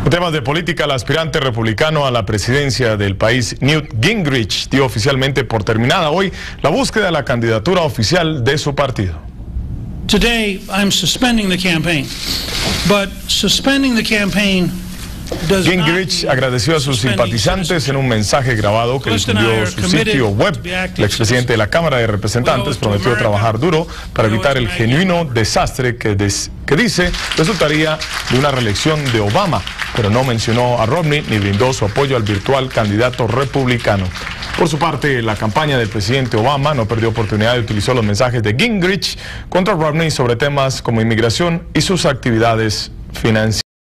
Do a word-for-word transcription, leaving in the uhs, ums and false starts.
En temas de política, el aspirante republicano a la presidencia del país, Newt Gingrich, dio oficialmente por terminada hoy la búsqueda de la candidatura oficial de su partido. Today, I'm suspending the campaign, but suspending the campaign does not Gingrich agradeció a sus simpatizantes en un mensaje grabado que difundió su sitio web. El expresidente de la Cámara de Representantes prometió trabajar duro para evitar el genuino desastre que, des, que dice resultaría de una reelección de Obama, pero no mencionó a Romney ni brindó su apoyo al virtual candidato republicano. Por su parte, la campaña del presidente Obama no perdió oportunidad y utilizó los mensajes de Gingrich contra Romney sobre temas como inmigración y sus actividades financieras.